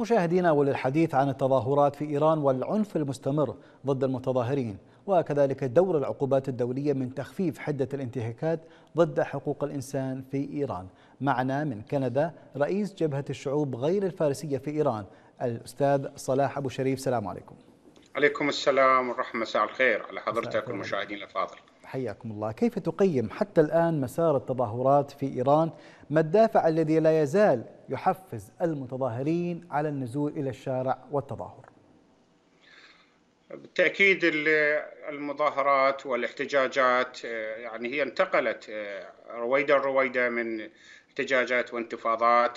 مشاهدينا، وللحديث عن التظاهرات في إيران والعنف المستمر ضد المتظاهرين، وكذلك دور العقوبات الدولية من تخفيف حدة الانتهاكات ضد حقوق الإنسان في إيران. معنا من كندا رئيس جبهة الشعوب غير الفارسية في إيران الأستاذ صلاح أبو شريف. السلام عليكم. عليكم السلام ورحمة. مساء الخير على مساء حضرتك الخير. والمشاهدين الأفاضل. حياكم الله. كيف تقيم حتى الآن مسار التظاهرات في إيران؟ ما الدافع الذي لا يزال يحفز المتظاهرين على النزول إلى الشارع والتظاهر؟ بالتأكيد المظاهرات والاحتجاجات يعني هي انتقلت رويدا من احتجاجات وانتفاضات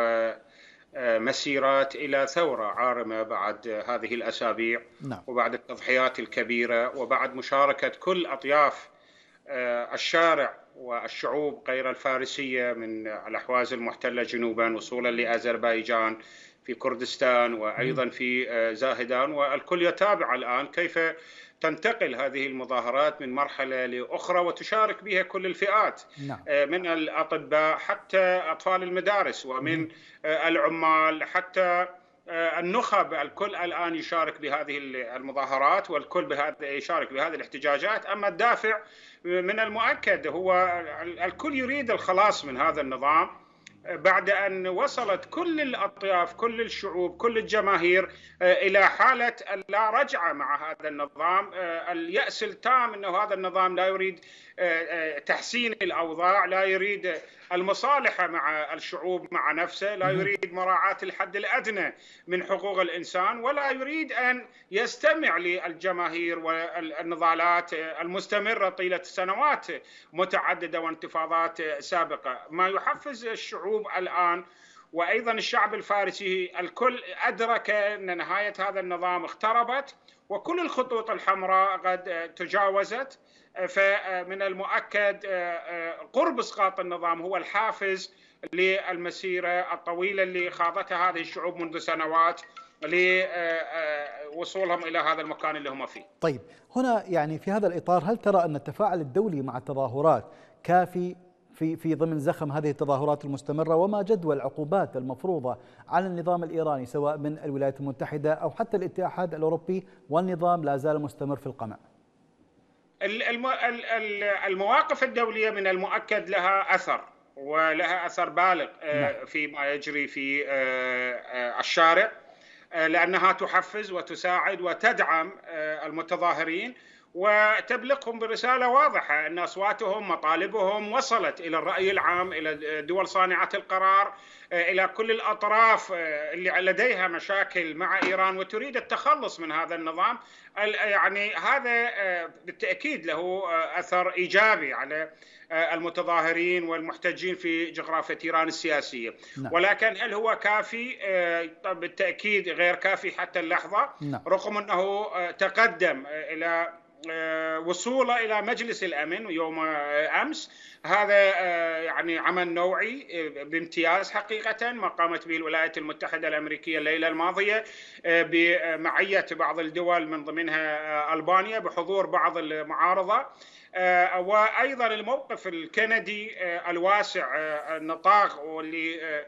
ومسيرات إلى ثورة عارمة بعد هذه الأسابيع. نعم. وبعد التضحيات الكبيرة وبعد مشاركة كل أطياف الشارع والشعوب غير الفارسية من الأحواز المحتلة جنوبا وصولا لأذربيجان في كردستان وأيضا في زاهدان، والكل يتابع الآن كيف تنتقل هذه المظاهرات من مرحلة لأخرى وتشارك بها كل الفئات. نعم. من الأطباء حتى أطفال المدارس، ومن العمال حتى النخب، الكل الآن يشارك بهذه المظاهرات والكل يشارك بهذه الاحتجاجات. أما الدافع من المؤكد هو الكل يريد الخلاص من هذا النظام بعد أن وصلت كل الأطياف، كل الشعوب، كل الجماهير إلى حالة لا رجعة مع هذا النظام. اليأس التام أنه هذا النظام لا يريد تحسين الأوضاع، لا يريد المصالحة مع الشعوب مع نفسه، لا يريد مراعاة الحد الأدنى من حقوق الإنسان، ولا يريد أن يستمع للجماهير والنضالات المستمرة طيلة سنوات متعددة وانتفاضات سابقة. ما يحفز الشعوب الآن وأيضا الشعب الفارسي، الكل أدرك أن نهاية هذا النظام اقتربت وكل الخطوط الحمراء قد تجاوزت. فمن المؤكد قرب إسقاط النظام هو الحافز للمسيرة الطويلة اللي خاضتها هذه الشعوب منذ سنوات لوصولهم إلى هذا المكان اللي هم فيه. طيب، هنا يعني في هذا الإطار هل ترى أن التفاعل الدولي مع التظاهرات كافي في ضمن زخم هذه التظاهرات المستمرة؟ وما جدوى العقوبات المفروضة على النظام الإيراني سواء من الولايات المتحدة أو حتى الاتحاد الأوروبي والنظام لا زال مستمر في القمع؟ المواقف الدولية من المؤكد لها أثر ولها أثر بالغ فيما يجري في الشارع، لأنها تحفز وتساعد وتدعم المتظاهرين وتبلغهم برسالة واضحة أن أصواتهم مطالبهم وصلت إلى الرأي العام، إلى دول صانعة القرار، إلى كل الأطراف اللي لديها مشاكل مع إيران وتريد التخلص من هذا النظام. يعني هذا بالتأكيد له أثر إيجابي على المتظاهرين والمحتجين في جغرافية إيران السياسية. ولكن هل هو كافي؟ بالتأكيد غير كافي حتى اللحظة، رغم أنه تقدم إلى وصوله إلى مجلس الأمن يوم أمس. هذا يعني عمل نوعي بامتياز حقيقة ما قامت به الولايات المتحدة الأمريكية الليلة الماضية بمعية بعض الدول من ضمنها ألبانيا بحضور بعض المعارضة، وأيضا الموقف الكندي الواسع النطاق واللي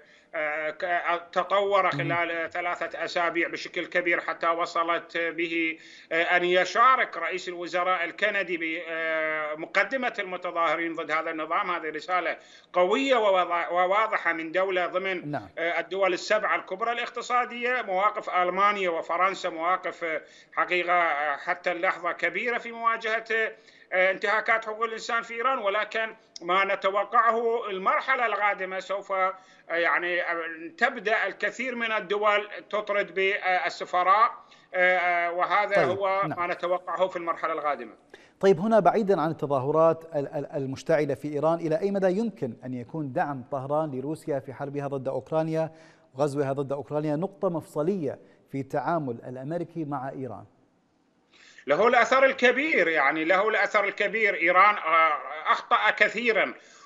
تطور خلال 3 أسابيع بشكل كبير حتى وصلت به أن يشارك رئيس الوزراء الكندي بمقدمة المتظاهرين ضد هذا النظام. هذه رسالة قوية وواضحة من دولة ضمن الدول السبعة الكبرى الاقتصادية. مواقف ألمانيا وفرنسا مواقف حقيقة حتى اللحظة كبيرة في مواجهة انتهاكات حقوق الإنسان في إيران، ولكن ما نتوقعه المرحلة القادمة سوف يعني تبدأ الكثير من الدول تطرد بالسفراء، وهذا هو ما نتوقعه في المرحلة القادمة. طيب، هنا بعيدا عن التظاهرات المشتعلة في إيران، إلى أي مدى يمكن أن يكون دعم طهران لروسيا في حربها ضد أوكرانيا وغزوها ضد أوكرانيا نقطة مفصلية في التعامل الأمريكي مع إيران؟ له الأثر الكبير، يعني له الأثر الكبير. إيران أخطأ كثيرا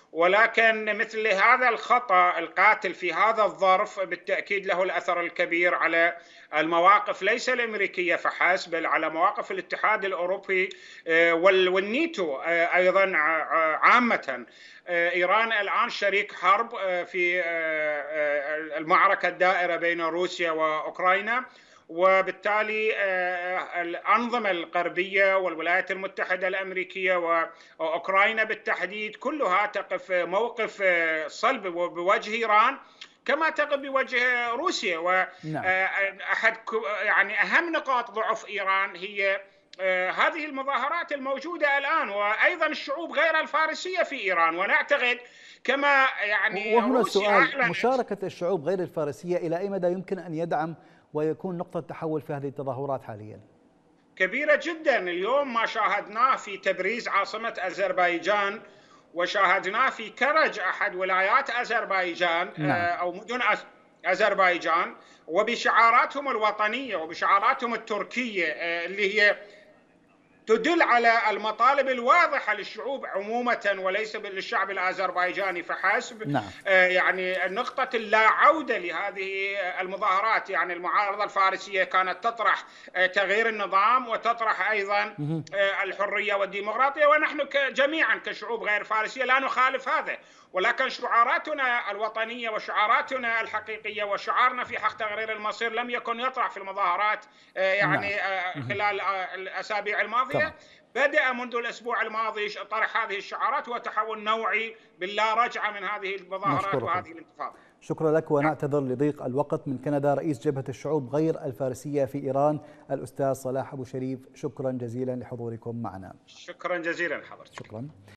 ولكن مثل هذا الخطأ القاتل في هذا الظرف بالتأكيد له الأثر الكبير على المواقف ليس الأمريكية فحسب، بل على مواقف الاتحاد الأوروبي والنيتو أيضا عامة. إيران الآن شريك حرب في المعركة الدائرة بين روسيا وأوكرانيا، وبالتالي الأنظمة الغربية والولايات المتحدة الأمريكية وأوكرانيا بالتحديد كلها تقف موقف صلب بوجه إيران كما تقف بوجه روسيا. وأحد يعني أهم نقاط ضعف إيران هي هذه المظاهرات الموجودة الآن، وأيضا الشعوب غير الفارسية في إيران. ونعتقد كما يعني وهنا السؤال، مشاركة الشعوب غير الفارسية إلى أي مدى يمكن أن يدعم ويكون نقطة تحول في هذه التظاهرات حاليا؟ كبيرة جدا. اليوم ما شاهدناه في تبريز عاصمة أذربيجان، وشاهدناه في كرج أحد ولايات أذربيجان أو مدن أذربيجان، وبشعاراتهم الوطنية وبشعاراتهم التركية اللي هي تدل على المطالب الواضحة للشعوب عموما وليس للشعب الأذربيجاني فحسب. يعني نقطة اللا عودة لهذه المظاهرات. يعني المعارضة الفارسية كانت تطرح تغيير النظام وتطرح أيضا الحرية والديمقراطية، ونحن جميعا كشعوب غير فارسية لا نخالف هذا، ولكن شعاراتنا الوطنية وشعاراتنا الحقيقية وشعارنا في حق تغيير المصير لم يكن يطرح في المظاهرات يعني خلال الأسابيع الماضية. بدأ منذ الأسبوع الماضي طرح هذه الشعارات وتحول نوعي باللا رجعة من هذه المظاهرات وهذه الانتفاضة. شكرا لك، ونعتذر لضيق الوقت. من كندا رئيس جبهة الشعوب غير الفارسية في إيران الأستاذ صلاح أبو شريف، شكرا جزيلا لحضوركم معنا. شكرا جزيلا حضرتك. شكرا.